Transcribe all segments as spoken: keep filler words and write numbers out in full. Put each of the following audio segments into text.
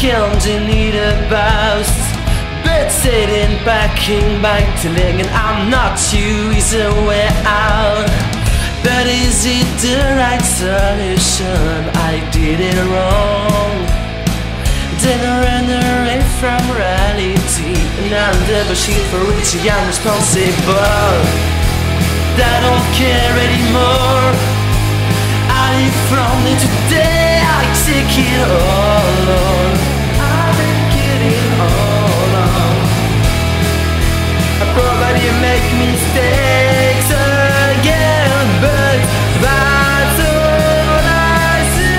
can't need a bus, but sitting backing back, telling and I'm not you is a way out. But is it the right solution? I did it wrong. Didn't run away from reality, and I'm the machine for which I'm responsible. I don't care anymore. I live from it today. I take it all on. I take it all on. I probably make mistakes again, but that's all I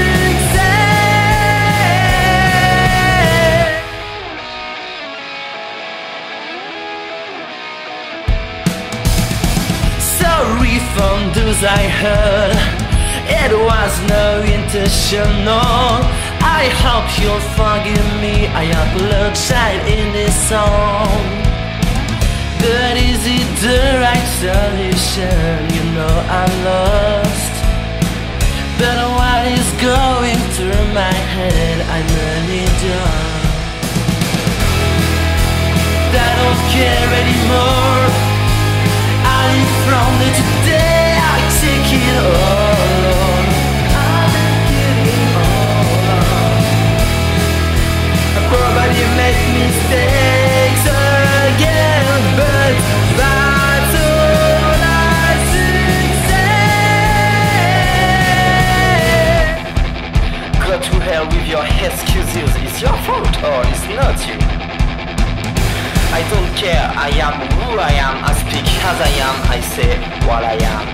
succeed. Sorry from those I heard, it was no intentional. I hope you'll forgive me. I apologize in this song. But is it the right solution? You know I'm lost. But what is going through my head? I nearly done. I don't care anymore. I live from the today. I take it all on. I take it all on. I probably make mistakes again, but that's all I succeed. Go to hell with your excuses. It's your fault or it's not you. I don't care, I am who I am, I speak as I am, I say what I am.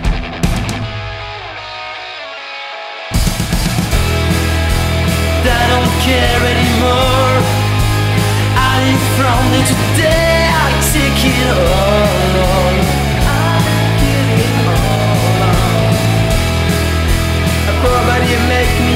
I don't care anymore. I live from the today. I take it all on. I take it all on. I probably make me